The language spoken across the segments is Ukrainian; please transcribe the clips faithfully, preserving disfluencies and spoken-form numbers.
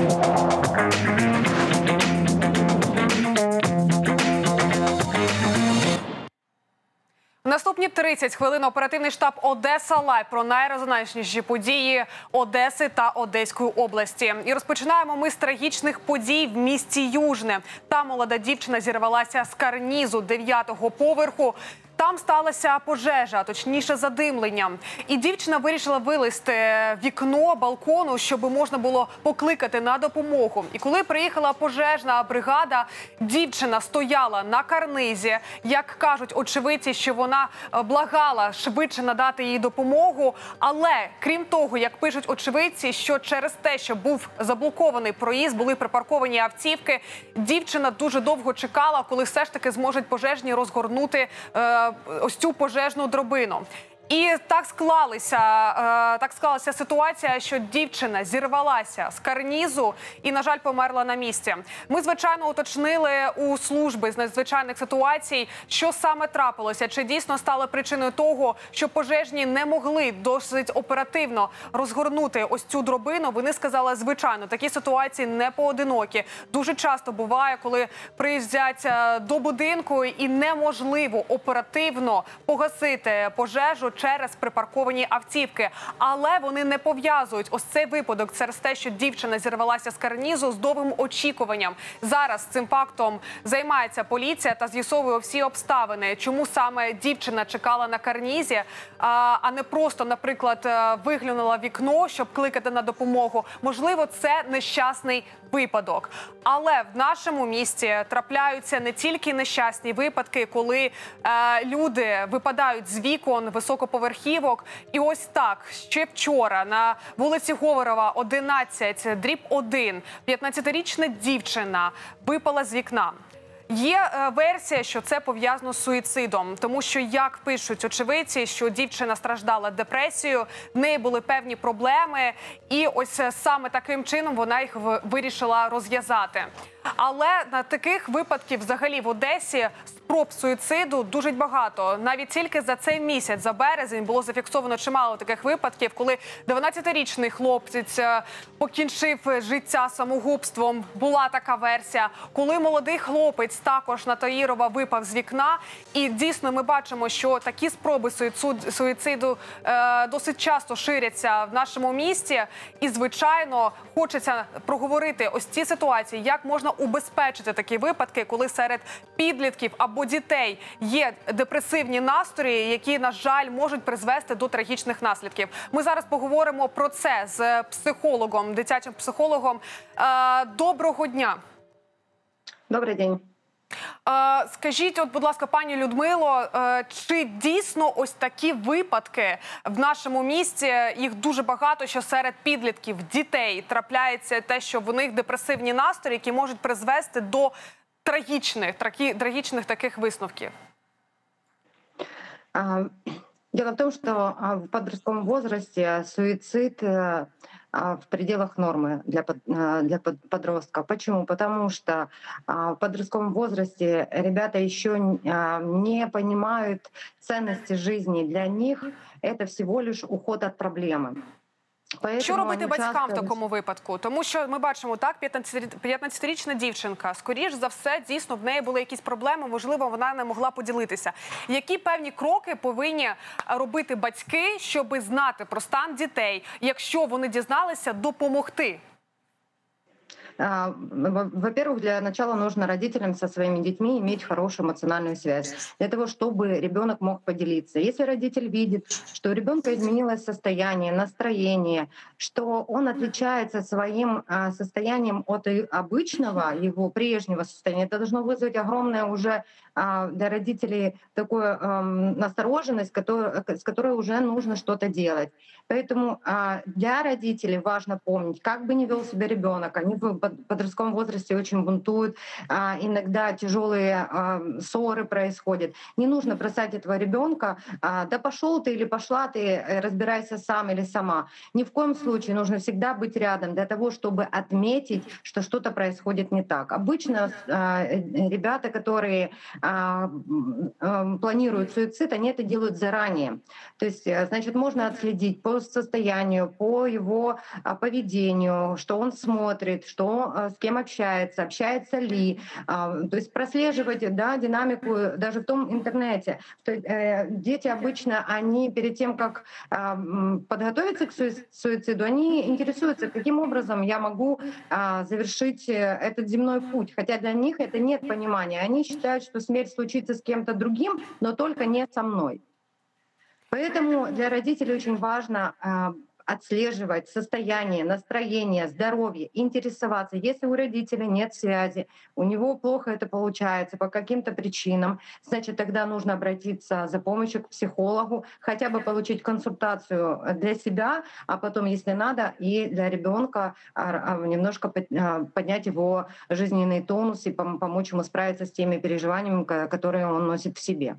Наступні тридцять хвилин оперативний штаб Одеса Лайв про найрезонансніші події Одеси та Одеської області. І розпочинаємо ми з трагічних подій в місті Южне. Там молода дівчина зірвалася з карнізу дев'ятого поверху. Там сталася пожежа, а точніше задимлення. І дівчина вирішила вилізти вікно балкону, щоб можна було покликати на допомогу. І коли приїхала пожежна бригада, дівчина стояла на карнизі. Як кажуть очевидці, що вона благала швидше надати їй допомогу. Але, крім того, як пишуть очевидці, що через те, що був заблокований проїзд, були припарковані автівки, дівчина дуже довго чекала, коли все ж таки зможуть пожежні розгорнути е, ось цю пожежну драбину. І так склалася, е, так склалася ситуація, що дівчина зірвалася з карнізу і, на жаль, померла на місці. Ми, звичайно, уточнили у служби з надзвичайних ситуацій, що саме трапилося. Чи дійсно стало причиною того, що пожежні не могли досить оперативно розгорнути ось цю драбину. Вони сказали, звичайно, такі ситуації не поодинокі. Дуже часто буває, коли приїздять до будинку і неможливо оперативно погасити пожежу через припарковані автівки. Але вони не пов'язують ось цей випадок через те, що дівчина зірвалася з карнізу, з довгим очікуванням. Зараз цим фактом займається поліція та з'ясовує всі обставини, чому саме дівчина чекала на карнізі, а не просто, наприклад, виглянула в вікно, щоб кликати на допомогу. Можливо, це нещасний випадок. Але в нашому місті трапляються не тільки нещасні випадки, коли е, люди випадають з вікон високоповерхівок. І ось так, ще вчора на вулиці Говорова, одинадцять, дріб один, п'ятнадцятирічна дівчина випала з вікна. Є е, версія, що це пов'язано з суїцидом, тому що, як пишуть очевидці, що дівчина страждала депресією, в неї були певні проблеми, і ось саме таким чином вона їх вирішила розв'язати. Але на таких випадків взагалі в Одесі спроб суїциду дуже багато. Навіть тільки за цей місяць, за березень, було зафіксовано чимало таких випадків, коли дванадцятирічний хлопець покінчив життя самогубством. Була така версія. Коли молодий хлопець також на Таїрова випав з вікна. І дійсно ми бачимо, що такі спроби суїциду е, досить часто ширяться в нашому місті. І, звичайно, хочеться проговорити ось ці ситуації, як можна убезпечити такі випадки, коли серед підлітків або дітей є депресивні настрої, які, на жаль, можуть призвести до трагічних наслідків. Ми зараз поговоримо про це з психологом, дитячим психологом. Доброго дня. Добрий день. Скажіть, от, будь ласка, пані Людмило, чи дійсно ось такі випадки в нашому місті, їх дуже багато, що серед підлітків, дітей трапляється те, що в них депресивні настрої, які можуть призвести до трагічних, трагічних таких висновків? Дело в том, что в подростковом возрасте суицид в пределах нормы для, для подростка. Почему? Потому что в подростковом возрасте ребята еще не понимают ценности жизни. Для них это всего лишь уход от проблемы. Поэтому що робити батькам часто... в такому випадку? Тому що ми бачимо, так, п'ятнадцятирічна дівчинка, скоріш за все, дійсно, в неї були якісь проблеми, можливо, вона не могла поділитися. Які певні кроки повинні робити батьки, щоб знати про стан дітей, якщо вони дізналися, допомогти? Во-первых, для начала нужно родителям со своими детьми иметь хорошую эмоциональную связь, для того, чтобы ребенок мог поделиться. Если родитель видит, что у ребенка изменилось состояние, настроение, что он отличается своим состоянием от обычного, его прежнего состояния, это должно вызвать огромное уже для родителей такую настороженность, с которой уже нужно что-то делать. Поэтому для родителей важно помнить, как бы ни вел себя ребенок, они в подростковом возрасте очень бунтуют, иногда тяжелые ссоры происходят. Не нужно бросать этого ребенка, да пошел ты или пошла ты, разбирайся сам или сама. Ни в коем случае нужно всегда быть рядом для того, чтобы отметить, что что-то происходит не так. Обычно ребята, которые планируют суицид, они это делают заранее. То есть, значит, можно отследить по состоянию, по его поведению, что он смотрит, что с кем общается, общается ли. То есть прослеживать, да, динамику даже в том интернете. Дети обычно, они перед тем, как подготовиться к суициду, они интересуются, каким образом я могу завершить этот земной путь. Хотя для них это нет понимания. Они считают, что смерть случится с кем-то другим, но только не со мной. Поэтому для родителей очень важно отслеживать состояние, настроение, здоровье, интересоваться. Если у родителя нет связи, у него плохо это получается по каким-то причинам, значит, тогда нужно обратиться за помощью к психологу, хотя бы получить консультацию для себя, а потом, если надо, и для ребенка немножко поднять его жизненный тонус и помочь ему справиться с теми переживаниями, которые он носит в себе.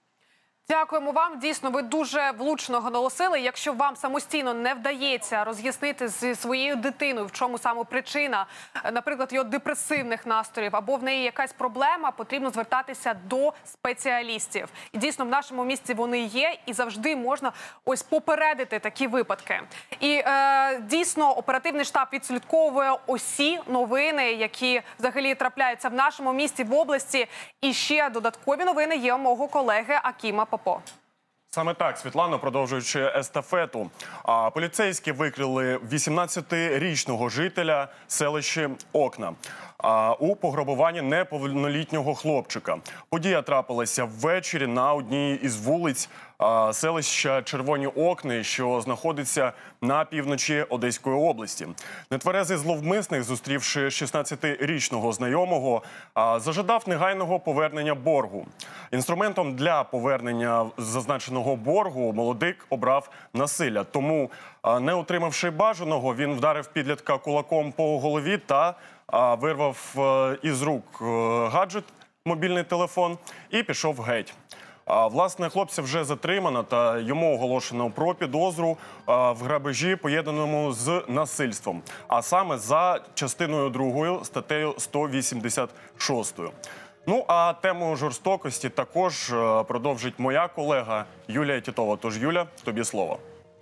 Дякуємо вам. Дійсно, ви дуже влучно наголосили. Якщо вам самостійно не вдається роз'яснити зі своєю дитиною, в чому саме причина, наприклад, його депресивних настроїв, або в неї якась проблема, потрібно звертатися до спеціалістів. І дійсно, в нашому місті вони є, і завжди можна ось попередити такі випадки. І е, дійсно, оперативний штаб відслідковує усі новини, які взагалі трапляються в нашому місті, в області. І ще додаткові новини є у мого колеги Акіма Попо. Саме так, Світлано, продовжуючи естафету. А, поліцейські викрили вісімнадцятирічного жителя селища Окна а, у пограбуванні неповнолітнього хлопчика. Подія трапилася ввечері на одній із вулиць а, селища Червоні Окни, що знаходиться на півночі Одеської області. Нетверезий зловмисник, зустрівши шістнадцятирічного знайомого, а, зажадав негайного повернення боргу. Інструментом для повернення зазначеного боргу молодик обрав насилля. Тому, не отримавши бажаного, він вдарив підлітка кулаком по голові та вирвав із рук гаджет, мобільний телефон, і пішов геть. Власне, хлопця вже затримано та йому оголошено про підозру в грабежі, поєднаному з насильством. А саме за частиною другою статтею сто вісімдесят шість. Ну, а тему жорстокості також продовжить моя колега Юлія Тітова. Тож, Юля, тобі слово.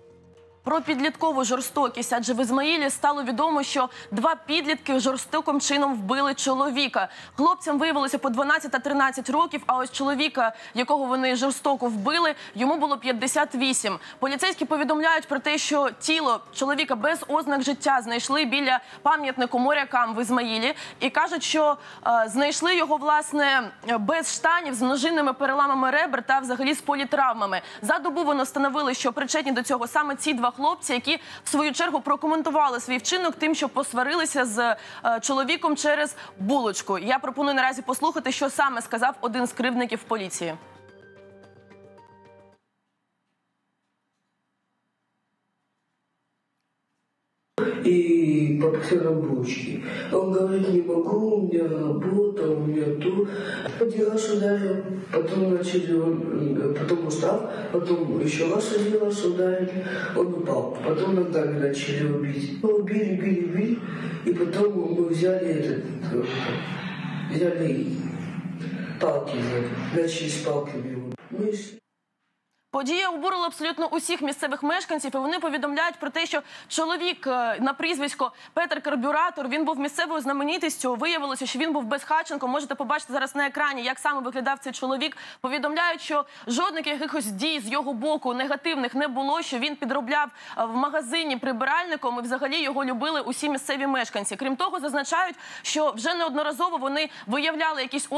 Про підліткову жорстокість, адже в Ізмаїлі стало відомо, що два підлітки жорстоким чином вбили чоловіка. Хлопцям виявилося по дванадцять та тринадцять років, а ось чоловіка, якого вони жорстоко вбили, йому було п'ятдесят вісім. Поліцейські повідомляють про те, що тіло чоловіка без ознак життя знайшли біля пам'ятнику морякам в Ізмаїлі. І кажуть, що е, знайшли його, власне, без штанів, з множинними переламами ребер та взагалі з політравмами. За добу вони встановили, що причетні до цього саме ці два хлопці, які в свою чергу прокоментували свій вчинок тим, що посварилися з е, чоловіком через булочку. Я пропоную наразі послухати, що саме сказав один з кривдників поліції. И попросил рабочий. Он говорит, не могу, у меня работа, у меня то. Один раз ударил, потом начали, потом устал, потом еще раз один раз ударили, он упал. Потом ногами начали убить. Ну, убили, били, били, и потом мы взяли этот, взяли палки, начали с палками его. Подія обурила абсолютно усіх місцевих мешканців, і вони повідомляють про те, що чоловік на прізвисько Петр Карбюратор, він був місцевою знаменитістю, виявилося, що він був безхатченком. Можете побачити зараз на екрані, як саме виглядав цей чоловік. Повідомляють, що жодних якихось дій з його боку негативних не було, що він підробляв в магазині прибиральником, і взагалі його любили усі місцеві мешканці. Крім того, зазначають, що вже неодноразово вони виявляли якісь ознаки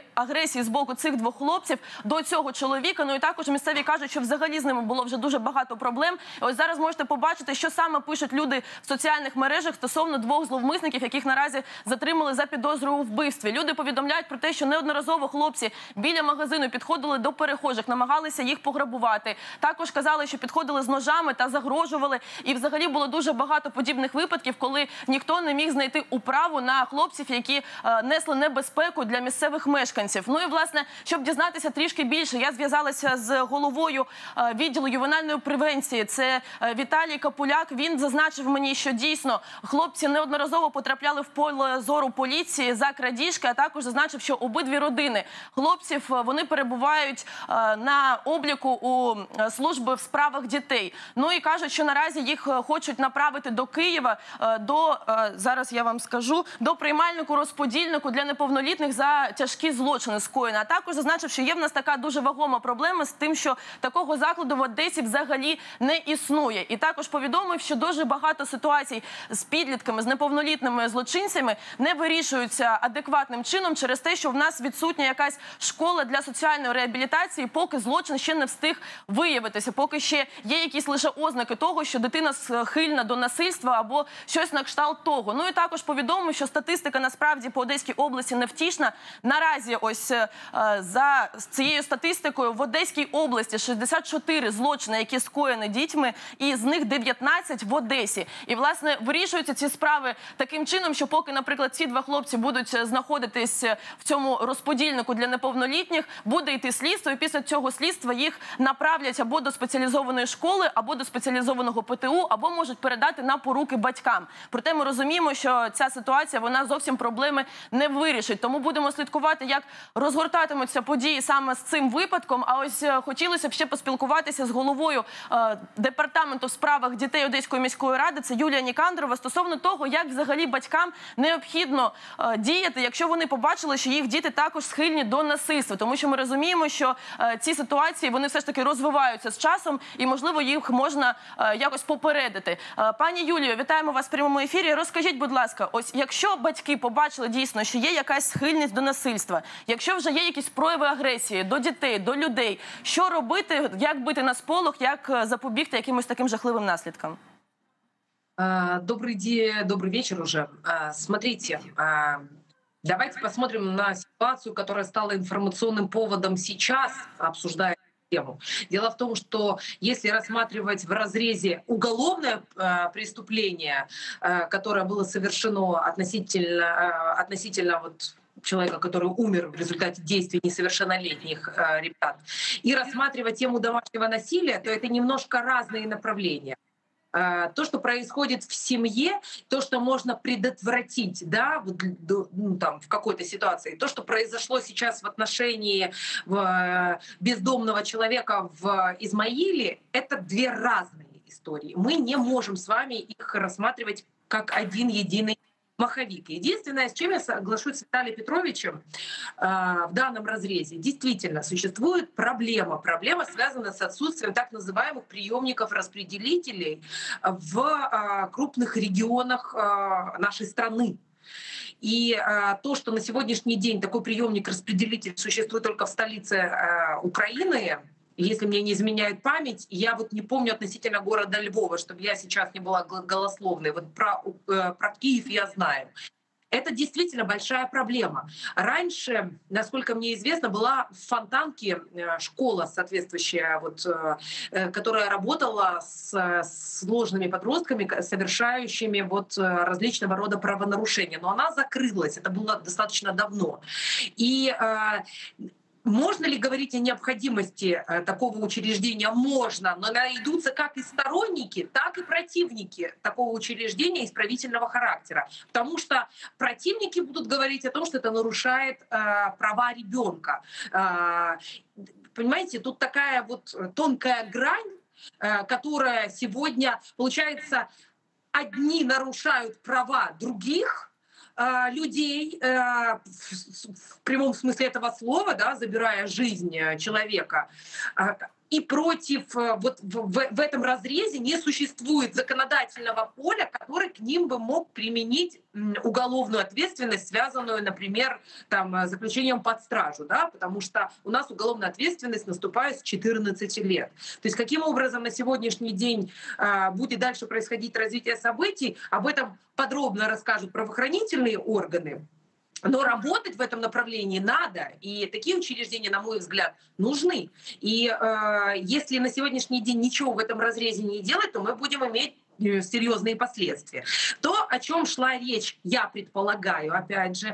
агресії з боку цих двох хлопців до цього чоловіка. Ну і також місцеві кажуть, що взагалі з ними було вже дуже багато проблем. І ось зараз можете побачити, що саме пишуть люди в соціальних мережах стосовно двох зловмисників, яких наразі затримали за підозрою у вбивстві. Люди повідомляють про те, що неодноразово хлопці біля магазину підходили до перехожих, намагалися їх пограбувати. Також казали, що підходили з ножами та загрожували. І взагалі було дуже багато подібних випадків, коли ніхто не міг знайти управу на хлопців, які е, несли небезпеку для місцевих мешканців. Ну і, власне, щоб дізнатися трішки більше, я зв'язалася з головою е, відділу ювенальної превенції. Це е, Віталій Капуляк. Він зазначив мені, що дійсно хлопці неодноразово потрапляли в поле зору поліції за крадіжки, а також зазначив, що обидві родини хлопців, вони перебувають е, на обліку у е, служби в справах дітей. Ну і кажуть, що наразі їх хочуть направити до Києва, е, до, е, зараз я вам скажу, до приймальнику-розподільнику для неповнолітних за тяжкі злочини скоєні. А також зазначив, що є в нас така дуже вагома проблема з тим, що такого закладу в Одесі взагалі не існує. І також повідомив, що дуже багато ситуацій з підлітками, з неповнолітними злочинцями не вирішуються адекватним чином через те, що в нас відсутня якась школа для соціальної реабілітації, поки злочин ще не встиг виявитися, поки ще є якісь лише ознаки того, що дитина схильна до насильства або щось на кшталт того. Ну і також повідомив, що статистика насправді по Одеській області невтішна. Наразі ось е, за цією статистикою в Одеській області шістдесят чотири злочини, які скоєні дітьми, і з них дев'ятнадцять в Одесі. І, власне, вирішуються ці справи таким чином, що поки, наприклад, ці два хлопці будуть знаходитись в цьому розподільнику для неповнолітніх, буде йти слідство, і після цього слідства їх направлять або до спеціалізованої школи, або до спеціалізованого Пе Те У, або можуть передати на поруки батькам. Проте ми розуміємо, що ця ситуація, вона зовсім проблеми не вирішить. Тому будемо слідкувати, як розгортатимуться події саме з цим випадком. А ось хотілося б ще поспілкуватися з головою е, департаменту в справах дітей Одеської міської ради, це Юлія Нікандрова, стосовно того, як взагалі батькам необхідно е, діяти, якщо вони побачили, що їх діти також схильні до насильства. Тому що ми розуміємо, що е, ці ситуації, вони все ж таки розвиваються з часом і, можливо, їх можна е, якось попередити. Е, пані Юлію, вітаємо вас в прямому ефірі. Розкажіть, будь ласка, ось якщо батьки побачили дійсно, що є якась схильність до насильства, якщо вже є якісь прояви агресії до дітей, до людей, що робити, як бити на сполох, як запобігти якимось таким жахливим наслідкам? Добрый день, добрый вечер уже. Смотрите, давайте посмотрим на ситуацию, которая стала информационным поводом сейчас, обсуждая тему. Дело в том, что если рассматривать в разрезе уголовное э, преступление, э, которое было совершено относительно, э, относительно вот человека, который умер в результате действий несовершеннолетних э, ребят, и рассматривать тему домашнего насилия, то это немножко разные направления. То, что происходит в семье, то, что можно предотвратить, да, вот, ну, там, в какой-то ситуации, то, что произошло сейчас в отношении в, бездомного человека в Измаиле, это две разные истории. Мы не можем с вами их рассматривать как один единый маховик. Единственное, с чем я соглашусь с Виталием Петровичем э, в данном разрезе, действительно существует проблема. Проблема связана с отсутствием так называемых приемников-распределителей в э, крупных регионах э, нашей страны. И э, то, что на сегодняшний день такой приемник-распределитель существует только в столице э, Украины, если мне не изменяет память, я вот не помню относительно города Львова, чтобы я сейчас не была голословной. Вот про, э, про Киев я знаю. Это действительно большая проблема. Раньше, насколько мне известно, была в Фонтанке школа соответствующая, вот, которая работала с сложными подростками, совершающими вот различного рода правонарушения. Но она закрылась, это было достаточно давно. И можно ли говорить о необходимости такого учреждения? Можно, но найдутся как и сторонники, так и противники такого учреждения исправительного характера. Потому что противники будут говорить о том, что это нарушает э, права ребенка. Э, понимаете, тут такая вот тонкая грань, э, которая сегодня, получается, одни нарушают права других, людей э, в прямом смысле этого слова, да, забирая жизнь человека, и против вот в, в, в этом разрезе не существует законодательного поля, который к ним бы мог применить уголовную ответственность, связанную, например, там, заключением под стражу, да, потому что у нас уголовная ответственность наступает с четырнадцати лет. То есть каким образом на сегодняшний день э, будет дальше происходить развитие событий, об этом подробно расскажут правоохранительные органы. Но работать в этом направлении надо, и такие учреждения, на мой взгляд, нужны. И э, если на сегодняшний день ничего в этом разрезе не делать, то мы будем иметь серьезные последствия. То, о чем шла речь, я предполагаю, опять же,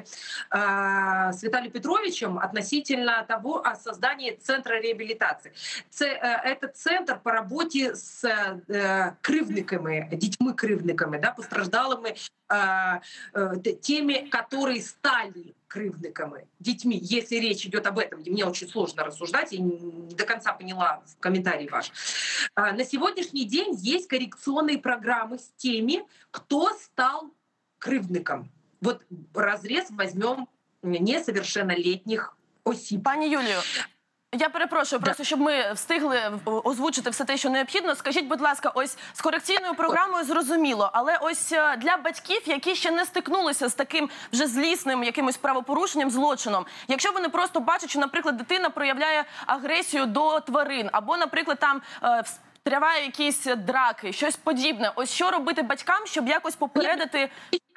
э, с Виталием Петровичем относительно того о создании центра реабилитации. Це, э, это центр по работе с э, кривдниками, детьми-кривдниками, да, постраждалыми, э, э, теми, которые стали кривдниками, детьми, если речь идет об этом. Мне очень сложно рассуждать, я не до конца поняла комментарий ваш. На сегодняшний день есть коррекционные программы с теми, кто стал кривдником. Вот разрез возьмем несовершеннолетних осіб. Пані Юлію, я перепрошую, просто щоб ми встигли озвучити все те, що необхідно. Скажіть, будь ласка, ось з корекційною програмою зрозуміло, але ось для батьків, які ще не стикнулися з таким вже злісним якимось правопорушенням, злочином, якщо вони просто бачать, що, наприклад, дитина проявляє агресію до тварин, або, наприклад, там тривають якісь драки, щось подібне, ось що робити батькам, щоб якось попередити...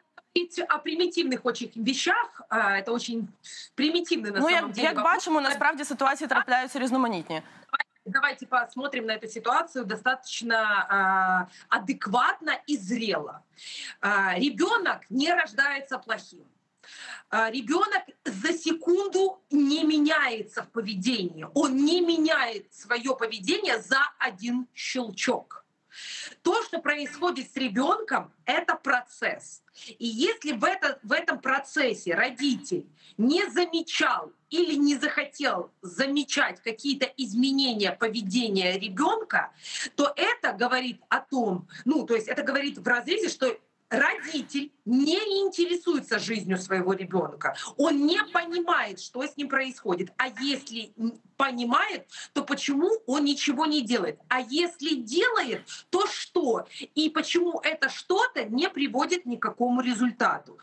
О примітивних очень вещах, это очень примитивный на ну, самом як, деле як вопрос. бачимо, насправді ситуації трапляються різноманітні. Давайте посмотрим на эту ситуацию достаточно э, адекватно и зрело. Э, ребенок не рождается плохим. Э, ребенок за секунду не меняется в поведении. Он не меняет свое поведение за один щелчок. То, что происходит с ребенком, это процесс. И если в, это, в этом процессе родитель не замечал или не захотел замечать какие-то изменения поведения ребенка, то это говорит о том, ну, то есть это говорит в разрезе, что родитель не интересуется жизнью своего ребенка, он не понимает, что с ним происходит. А если понимает, то почему он ничего не делает? А если делает, то что? И почему это что-то не приводит ни к какому результату?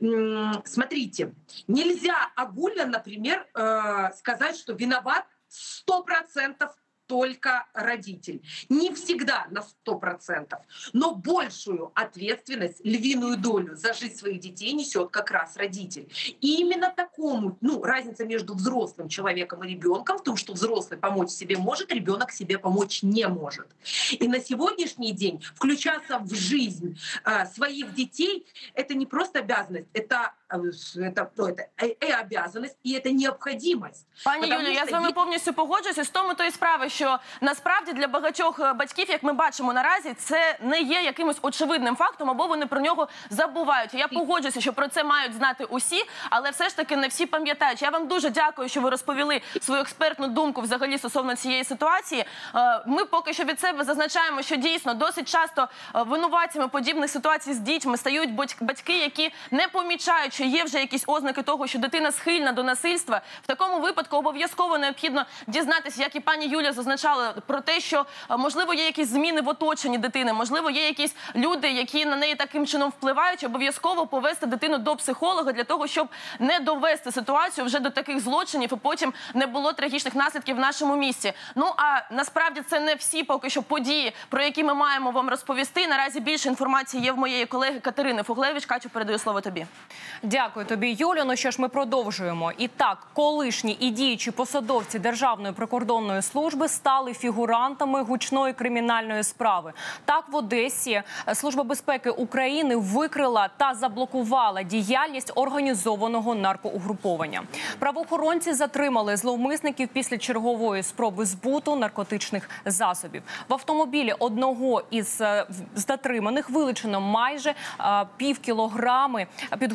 Смотрите, нельзя огульно, например, сказать, что виноват сто процентов только родитель. Не всегда на сто процентов, но большую ответственность, львиную долю за жизнь своих детей несет как раз родитель. И именно такому, ну, разница между взрослым человеком и ребенком в том, что взрослый помочь себе может, ребенок себе помочь не может. И на сегодняшний день включаться в жизнь э, своих детей — это не просто обязанность, это Это, это і обов'язаність, і це необхідність. Пані Юлію, я з вами повністю погоджуюся з тому тої справи, що насправді для багатьох батьків, як ми бачимо наразі, це не є якимось очевидним фактом, або вони про нього забувають. Я погоджуюся, що про це мають знати усі, але все ж таки не всі пам'ятають. Я вам дуже дякую, що ви розповіли свою експертну думку взагалі стосовно цієї ситуації. Ми поки що від себе зазначаємо, що дійсно досить часто винуватцями подібних ситуацій з дітьми стають батьки, які не помічають, що є вже якісь ознаки того, що дитина схильна до насильства. В такому випадку обов'язково необхідно дізнатися, як і пані Юля зазначала, про те, що, можливо, є якісь зміни в оточенні дитини, можливо, є якісь люди, які на неї таким чином впливають, обов'язково повести дитину до психолога для того, щоб не довести ситуацію вже до таких злочинів і потім не було трагічних наслідків в нашому місті. Ну, а насправді це не всі поки що події, про які ми маємо вам розповісти. Наразі більше інформації є в моєї колеги Катерини Фуглевич. Катю, передаю слово тобі. Дякую тобі, Юлю. Ну що ж, ми продовжуємо. І так, колишні і діючі посадовці Державної прикордонної служби стали фігурантами гучної кримінальної справи. Так, в Одесі Служба безпеки України викрила та заблокувала діяльність організованого наркоугруповання. Правоохоронці затримали зловмисників після чергової спроби збуту наркотичних засобів. В автомобілі одного із затриманих вилучено майже пів кілограми підготовлених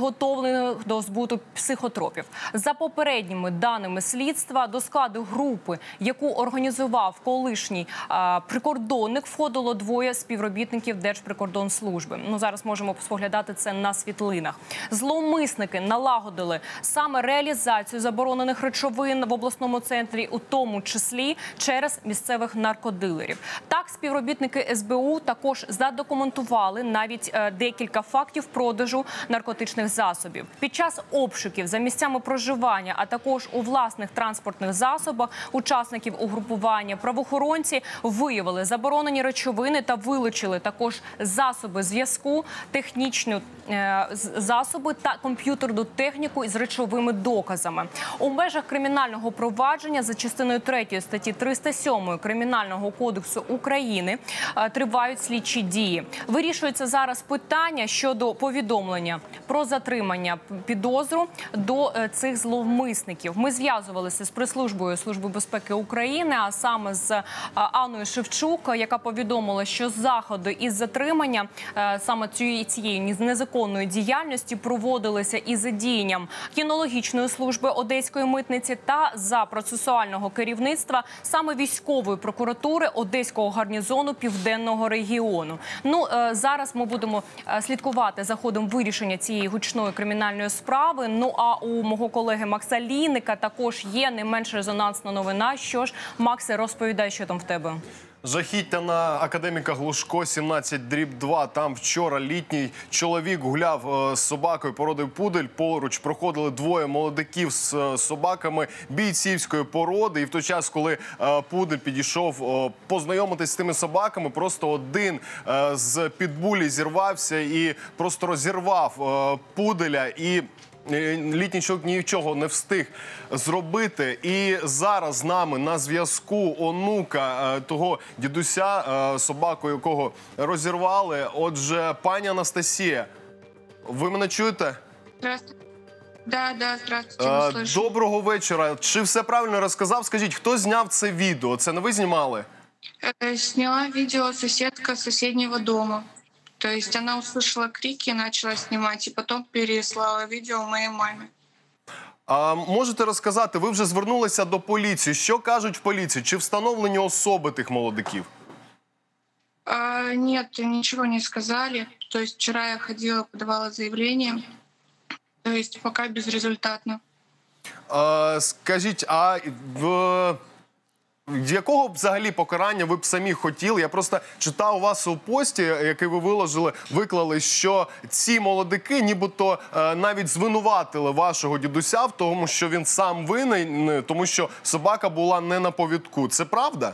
схильних до збуту психотропів. За попередніми даними слідства, до складу групи, яку організував колишній а, прикордонник, входило двоє співробітників Держприкордонслужби. Ну, зараз можемо споглядати це на світлинах. Зловмисники налагодили саме реалізацію заборонених речовин в обласному центрі, у тому числі через місцевих наркодилерів. Так, співробітники ес бе у також задокументували навіть е, декілька фактів продажу наркотичних засобів. Під час обшуків за місцями проживання, а також у власних транспортних засобах учасників угрупування правоохоронці виявили заборонені речовини та вилучили також засоби зв'язку, технічні е, засоби та комп'ютерну техніку із речовими доказами. У межах кримінального провадження за частиною третьої статті триста сьомої Кримінального кодексу України е, тривають слідчі дії. Вирішується зараз питання щодо повідомлення про затримання підозру до е, цих зловмисників. Ми зв'язувалися з прес-службою Служби безпеки України, а саме з е, Анною Шевчук, яка повідомила, що заходи із затримання е, саме цієї, цієї незаконної діяльності проводилися із задіянням кінологічної служби Одеської митниці та за процесуального керівництва саме військової прокуратури Одеського гарнізону Південного регіону. Ну, е, зараз ми будемо е, слідкувати за ходом вирішення цієї гучної кримінальної справи. Ну, а у мого колеги Макса Лійника також є не менш резонансна новина. Що ж, Максе, розповідай, що там в тебе. Жахіття на академіка Глушко, сімнадцять дріб два. Там вчора літній чоловік гуляв з собакою породи пудель. Поруч проходили двоє молодиків з собаками бійцівської породи. І в той час, коли пудель підійшов познайомитись з тими собаками, просто один з підбулі зірвався і просто розірвав пуделя. І літній чоловік нічого не встиг зробити. І зараз з нами на зв'язку онука того дідуся, собаку якого розірвали. Отже, пані Анастасія, ви мене чуєте? Здравствуйте. Да, да, здравствуйте, не слышу. Доброго вечора. Чи все правильно розказав? Скажіть, хто зняв це відео? Це не ви знімали? Сняла видео соседка с соседнего дома. То есть она услышала крики, начала снимать, и потом переслала видео моей маме. А можете розказати, ви вже звернулися до поліції. Що кажуть в поліції? Чи встановлені особи тих молодиків? А, нет, ничего не сказали. То есть вчера я ходила, подавала заявление. То есть пока безрезультатно. А, скажіть, а в... якого взагалі покарання ви б самі хотіли? Я просто читав у вас у пості, який ви виложили, виклали, що ці молодики нібито е, навіть звинуватили вашого дідуся в тому, що він сам винен, тому що собака була не на повідку. Це правда?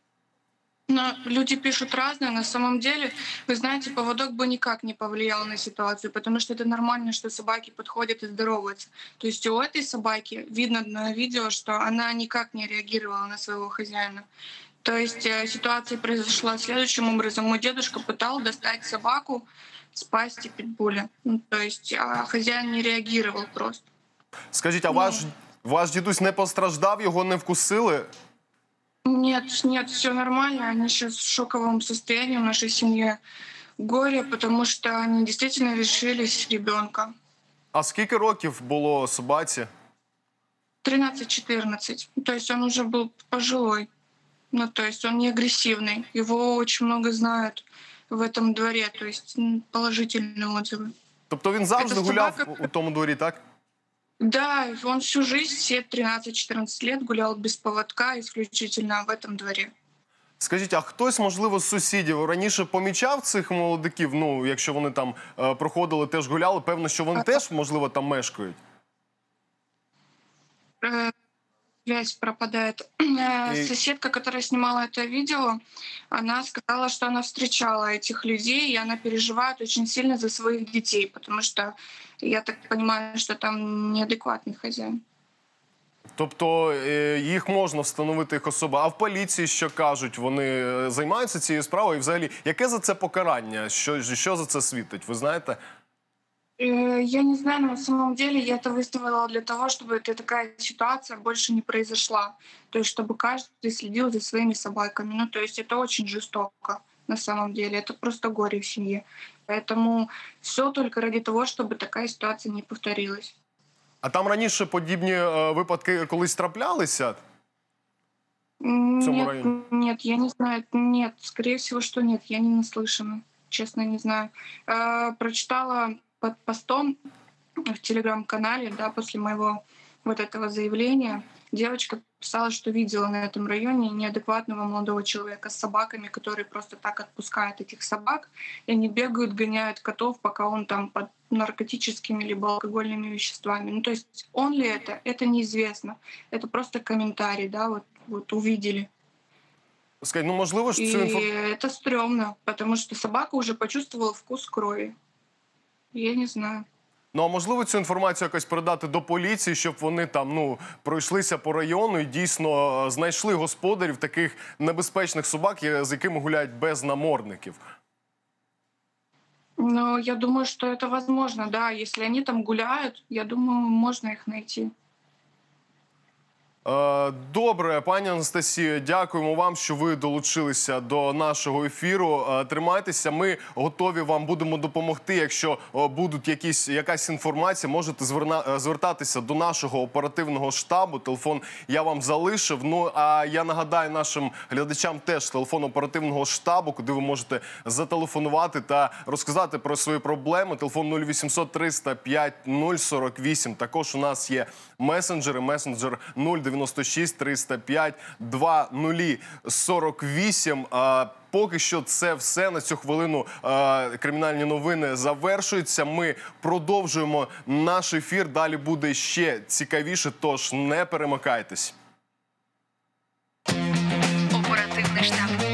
Но люди пишут разное. На самом деле, вы знаете, поводок бы никак не повлиял на ситуацию, потому что это нормально, что собаки подходят и здороваются. То есть у этой собаки видно на видео, что она никак не реагировала на своего хозяина. То есть э, ситуация произошла следующим образом. Мой дедушка пытался достать собаку с пасти питбуля. Ну, то есть а хозяин не реагировал просто. Скажіть, а Ну. ваш, ваш дідусь не постраждав, його не вкусили? Нет, нет, все нормально. Они сейчас в шоковом состоянии в нашей семье. Горе, потому что они действительно лишились ребенка. А скільки років було собаці? тринадцать-четырнадцать. То есть он уже был пожилой. Ну, то есть он не агрессивный. Его очень много знают в этом дворе. То есть м, положительные отзывы. Тобто він завжди Це гуляв собака- у тому дворі, так? Да, он всю жизнь, все тринадцать-четырнадцать лет гулял без поводка исключительно в этом дворе. Скажіть, а хтось, можливо, з сусідів раніше помічав цих молодиків? Ну, якщо вони там е, проходили, теж гуляли, певно, що вони теж, можливо, там мешкають? Э, Связь пропадает. Э, И- Соседка, которая снимала это видео, она сказала, что она встречала этих людей, и она переживает очень сильно за своих детей, потому что я так понимаю, что там неадекватный хозяин. Тобто е, їх можна встановити, їх особи. А в поліції що кажуть? Вони е, займаються цією справою? І взагалі, яке за це покарання? Що, що за це світить? Ви знаєте? Э, Я не знаю, но на самом деле я это выставила для того, чтобы эта такая ситуация больше не произошла. То есть чтобы каждый следил за своими собаками. Ну, то есть это очень жестоко. на самом деле. Это просто горе в семье. Поэтому все только ради того, чтобы такая ситуация не повторилась. А там раніше подібні е, випадки колись траплялися? цьому Нет, районі? нет, я не знаю. Нет, скорее всего, что нет. Я не наслышана. Честно, не знаю. Э, прочитала под постом в телеграм-канале, да, после моего вот этого заявления, девочка писала, что видела на этом районе неадекватного молодого человека с собаками, которые просто так отпускают этих собак, и они бегают, гоняют котов, пока он там под наркотическими либо алкогольными веществами. Ну, то есть он ли это? Это неизвестно. Это просто комментарий, да, вот, вот увидели. Скажіть, ну можливо ж И цю інформацію... это стрёмно, потому что собака уже почувствовала вкус крови. Я не знаю. Ну, а можливо цю інформацію якось передати до поліції, щоб вони там, ну, пройшлися по району і дійсно е, знайшли господарів таких небезпечних собак, е, з якими гуляють без намордників? Ну, я думаю, что это возможно, да. Если они там гуляют, я думаю, можно их найти. Е, Добре, пані Анастасію, дякуємо вам, що ви долучилися до нашого ефіру. Е, Тримайтеся, ми готові вам будемо допомогти. Якщо е, будуть якісь, якась інформація, можете зверна, е, звертатися до нашого оперативного штабу. Телефон я вам залишив. Ну, а я нагадаю нашим глядачам теж телефон оперативного штабу, куди ви можете зателефонувати та розказати про свої проблеми. Телефон нуль вісімсот триста п'ять нуль сорок вісім. Також у нас є месенджери, месенджер нуль дев'яносто шість триста п'ять два нуль сорок вісім. А, поки що це все. На цю хвилину а, кримінальні новини завершуються. Ми продовжуємо наш ефір. Далі буде ще цікавіше, тож не перемикайтесь. Оперативний штаб.